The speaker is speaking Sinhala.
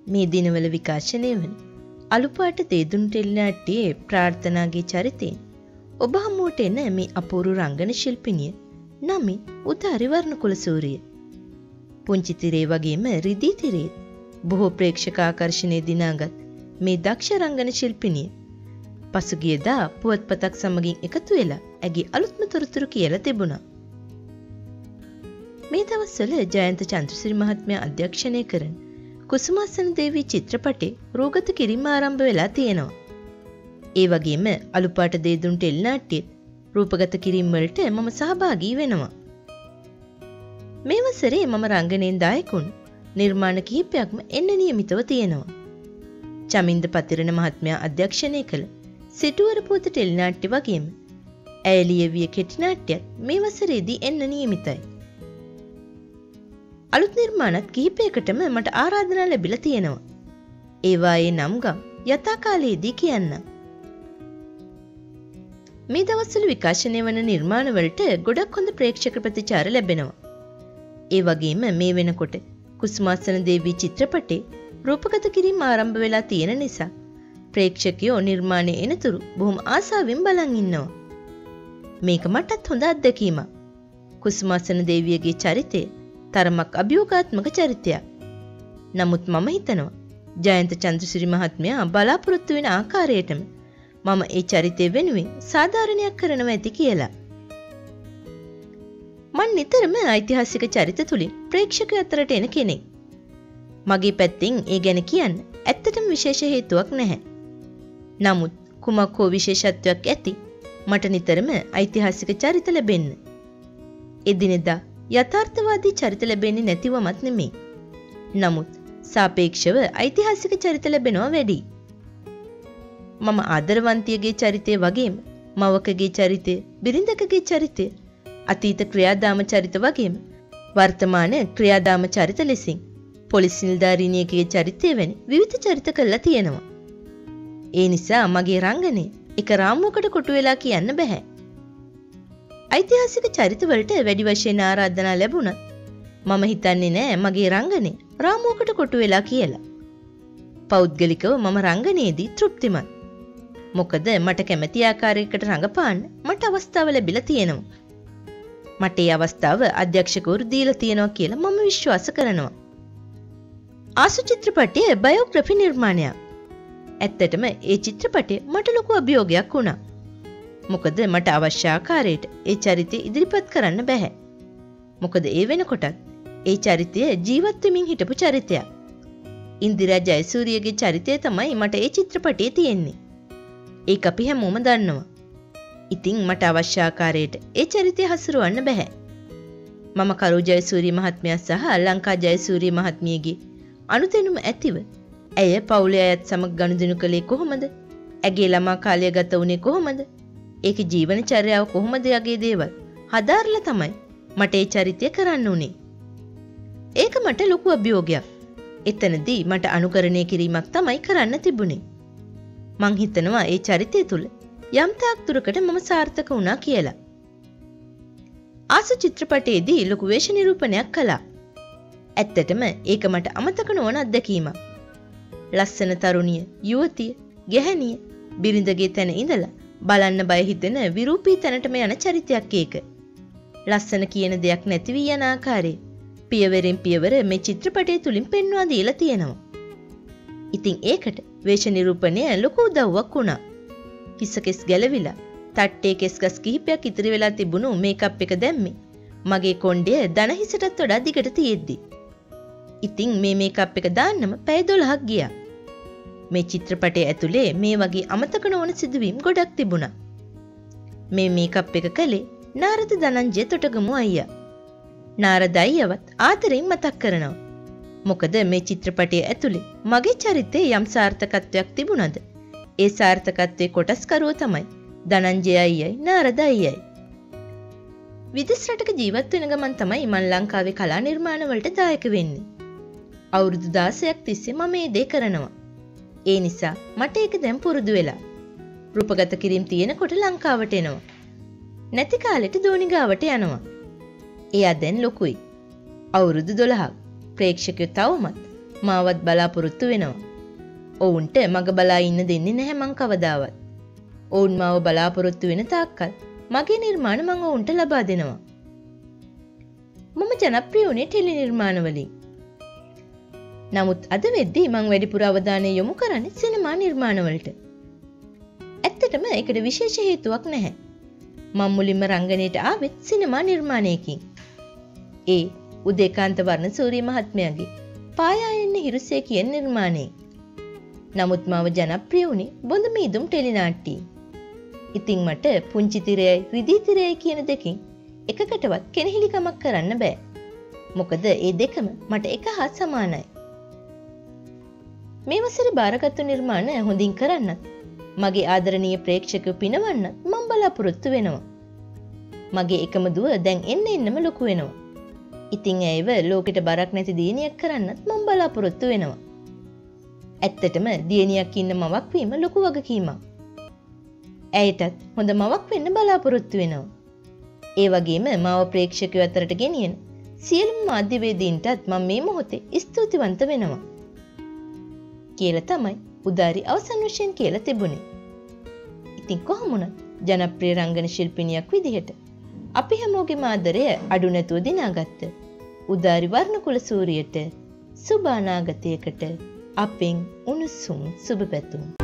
මේ දිනවල විකාශනය වන අලුපාට දේදුන් ටෙලිනාට්‍යයේ ප්‍රාර්ථනාගේ චරිතයෙන් ඔබ හමුවට එන මේ අපූර්ව රංගන ශිල්පිනිය නමින් උදාරිවර්ණ කුලසූරිය. පුංචි තිරේ වගේම රිදී තිරේ බොහෝ ප්‍රේක්ෂක ආකර්ෂණය දිනාගත් මේ දක්ෂ රංගන ශිල්පිනිය පසුගියදා පුවත්පතක් සමගින් එකතු වෙලා ඇගේ අලුත්ම තොරතුරු කියලා තිබුණා. මේ දවස්වල ජයන්ත චන්ද්‍රසිරි මහත්මයා අධ්‍යක්ෂණය කරන කුසුමාසන දේවී චිත්‍රපටයේ රූගත කිරීම ආරම්භ වෙලා තියෙනවා. ඒ වගේම අලුපාට දේදුන් ටෙලිනාට්‍යයේ රූපගත කිරීම වලට මම සහභාගී වෙනවා. මේ වසරේ මම රංගනයෙන් දායකුන් නිර්මාණ කිහිපයක්ම එන්න නියමිතව තියෙනවා. චමින්ද පතිරණ මහත්මයා අධ්‍යක්ෂණය කළ සිටුවර පුවත ටෙලිනාට්‍ය වගේම ඇය ලියවිය කෙටි නාට්‍යයක් මේ වසරේදී එන්න නියමිතයි. අලුත් නිර්මාණත් කිහිපයකටම මට ආරාධනා ලැබිලා තියෙනවා. ඒවායේ නම් ගම් යථාකාලයේදී කියන්න. මේ දවස්වල විකාශනය වන නිර්මාණ වලට ගොඩක් හොඳ ප්‍රේක්ෂක ප්‍රතිචාර ලැබෙනවා. ඒ වගේම මේ වෙනකොට කුසුමාසන දේවී චිත්‍රපටයේ රූපගත කිරීම ආරම්භ වෙලා තියෙන නිසා ප්‍රේක්ෂකයෝ නිර්මාණයේ එනතුරු බොහොම ආසාවෙන් බලන් ඉන්නවා. මේක මටත් හොඳ අත්දැකීමක්. කුසුමාසන දේවියගේ චරිතය තරමක් අභියෝගාත්මක චරිතයක්. නමුත් මම හිතනවා ජයන්ත චන්ද්‍රසිරි මහත්මයා බලාපොරොත්තු වෙන ආකාරයටම මම ඒ චරිතය වෙනුවෙන් සාධාරණයක් කරනවා ඇති කියලා. මම නිතරම ඓතිහාසික චරිත තුලින් ප්‍රේක්ෂකයෝ අතරට එන කෙනෙක්. මගේ පැත්තෙන් ඒ ගැන කියන්න ඇත්තටම විශේෂ හේතුවක් නැහැ. නමුත් කුමක් හෝ විශේෂත්වයක් ඇති මට නිතරම ඓතිහාසික චරිත ලැබෙන්න. එදිනෙදා යථාර්ථවාදී චරිත ලැබෙන්නේ නැතිවමත් නෙමෙයි. නමුත් සාපේක්ෂව ඓතිහාසික චරිත ලැබෙනවා වැඩි. මම ආදරවන්තියගේ චරිතය වගේම මවකගේ චරිතය, බිරිඳකගේ චරිතය, අතීත ක්‍රියාදාම චරිත වගේම වර්තමාන ක්‍රියාදාම චරිත ලෙසින් පොලිස් නිලධාරිනියකගේ චරිතය වැනි විවිධ චරිත කළා තියෙනවා. ඒ නිසා මගේ රංගනය එක රාමුවකට කොටු වෙලා කියන්න බෑ. ඓතිහාසික චරිත වලට වැඩි වශයෙන් ආරාධනා ලැබුණත් මම හිතන්නේ නෑ මගේ රංගනය රාමුවකට කොටු වෙලා කියලා. පෞද්ගලිකව මම රංගනයේදී තෘප්තිමත්. මොකද මට කැමති ආකාරයකට රඟපාන්න මට අවස්ථාව ලැබිලා තියෙනවා. මට ඒ අවස්ථාව අධ්‍යක්ෂකවරු දීලා තියෙනවා කියලා මම විශ්වාස කරනවා. ආසු චිත්‍රපටයේ බයෝග්‍රැෆි නිර්මාණයක්. ඇත්තටම ඒ චිත්‍රපටය මට ලොකු අභියෝගයක් වුණා. මොකද මට අවශ්‍ය ආකාරයට ඒ චරිතය ඉදිරිපත් කරන්න බැහැ. මොකද ඒ වෙනකොටත් ඒ චරිතය ජීවත් වෙමින් හිටපු චරිතයක්. ඉන්දිරා ජයසූරියගේ චරිතය තමයි මට ඒ චිත්‍රපටයේ තියෙන්නේ. ඒක අපි හැමෝම දන්නවා. ඉතින් මට අවශ්‍ය ආකාරයට ඒ චරිතය හසුරවන්න බැහැ. මම කරු ජයසූරිය මහත්මයා සහ ලංකා ජයසූරිය මහත්මියගේ අනුතැනුම ඇතිව ඇය පවුලේ අයත් සමග ගනුදෙනු කළේ කොහොමද? ඇගේ ළමා කාලය ගත වුණේ කොහොමද? ඒකේ ජීවන චර්යාව කොහොමද යගේ දේවල් හදාarලා තමයි මට ඒ චරිතය කරන්න උනේ. ඒක මට ලොකු අභියෝගයක්. එතනදී මට අනුකරණය කිරීමක් තමයි කරන්න තිබුණේ. මං හිතනවා ඒ චරිතය තුල යම් තාක් දුරකට මම සාර්ථක වුණා කියලා. ආසු චිත්‍රපටයේදී ලොකු වේශ නිරූපණයක් කළා. ඇත්තටම ඒක මට අමතක නොවන අත්දැකීමක්. ලස්සන තරුණිය, යුවතිය, ගැහැණිය, බිරිඳගේ තැන ඉඳලා බලන්න බය හිතෙන විරූපී තැනටම යන චරිතයක් ඒක. ලස්සන කියන දෙයක් නැති වී යන ආකාරය පියවරෙන් පියවර මේ චිත්‍රපටය තුලින් පෙන්වා දීලා තියෙනවා. ඉතින් ඒකට වේශ නිරූපණය ලොකු උදව්වක් වුණා. හිසකෙස් ගැලවිලා තට්ටේ කෙස්ගස් කිහිපයක් ඉතිරි වෙලා තිබුණු මේකප් එක දැම්මේ මගේ කොණ්ඩය දන හිසටත් වඩා දිගට තියෙද්දි. ඉතින් මේ මේකප් එක දාන්නම පැය 12ක් ගියා. මේ චිත්‍රපටය ඇතුලේ මේ වගේ අමතක නොවන සිදුවීම් ගොඩක් තිබුණා. මේ මේකප් එක කළේ නාරද ධනංජය තොටගමු අයියා. නාරද අයියවත් ආදරෙන් මතක් කරනවා. මොකද මේ චිත්‍රපටය ඇතුලේ මගේ චරිතේ යම් සාර්ථකත්වයක් තිබුණද ඒ සාර්ථකත්වයේ කොටස්කරුව තමයි ධනංජය අයියයි නාරද අයියයි. විදේශ රටක ජීවත් වෙන ගමන් තමයි මම ලංකාවේ කලා නිර්මාණ වලට දායක වෙන්නේ. අවුරුදු 16ක් තිස්සේ මම මේ දේ කරනවා. ඒ නිසා මට ඒක දැන් පුරුදු වෙලා. රූපගත කිරීම තියෙනකොට ලංකාවට එනවා. නැති කාලෙට දෝනිගාවට යනවා. එයා දැන් ලොකුයි. අවුරුදු 12ක්. ප්‍රේක්ෂකයෝ තවමත් මාවත් බලාපොරොත්තු වෙනවා. ඔවුන්ට මග බලා ඉන්න දෙන්නේ නැහැ මං කවදාවත්. ඔවුන් මාව බලාපොරොත්තු වෙන තාක්කල් මගේ නිර්මාණ මං ඔවුන්ට ලබා දෙනවා. මම ජනප්‍රිය වුණේ ටෙලි නිර්මාණ වලින්. නමුත් අද වෙද්දී මං වැඩිපුර අවධානය යොමු කරන්නේ සිනමා නිර්මාණ වලට. ඇත්තටම ඒකට විශේෂ හේතුවක් නැහැ. මම මුලින්ම රංගනයට ආවෙත් සිනමා නිර්මාණයකින්. ඒ උදේකාන්ත වර්ණසූරිය මහත්මයාගේ පායා එන්නේ හිරුසේ කියන නිර්මාණයෙන්. නමුත් මාව ජනප්‍රිය වුණේ බොඳ මීදුම් ටෙලි නාට්‍යයෙන්. ඉතින් මට පුංචි තිරයයි රිදී තිරයයි කියන දෙකෙන් එකකටවත් කෙනෙහිලිකමක් කරන්න බෑ. මොකද ඒ දෙකම මට එක හා සමානයි. මේ වසරේ බාරගත්තු නිර්මාණ හොඳින් කරන්නත් මගේ ආදරණීය ප්‍රේක්ෂකයෝ පිනවන්නත් මම බලාපොරොත්තු වෙනවා. මගේ එකම දුව දැන් එන්නම ලොකු වෙනවා. ඉතින් ඇයව ලෝකෙට බරක් නැති දියණියක් කරන්නත් මම බලාපොරොත්තු වෙනවා. ඇත්තටම දියණියක් ඉන්න මවක් වීම ලොකු වගකීමක්. ඇයටත් හොඳ මවක් වෙන්න බලාපොරොත්තු වෙනවා. ඒ වගේම මාව ප්‍රේක්ෂකයෝ අතරට ගෙනියන සියලුම මාධ්‍යවේදීන්ටත් මම මේ මොහොතේ ස්තුතිවන්ත වෙනවා. කියලා තමයි උදාරි අවසන් වශයෙන් කියලා තිබුණේ. ඉතින් කොහොම වුණත් ජනප්‍රිය රංගන ශිල්පිනියක් විදිහට අපි හැමෝගේම ආදරය අඩු නැතුව දිනාගත්ත උදාරි වර්ණකුල සූරියට සුබ අනාගතයකට අපෙන් උණුසුම් සුබ පැතුම්.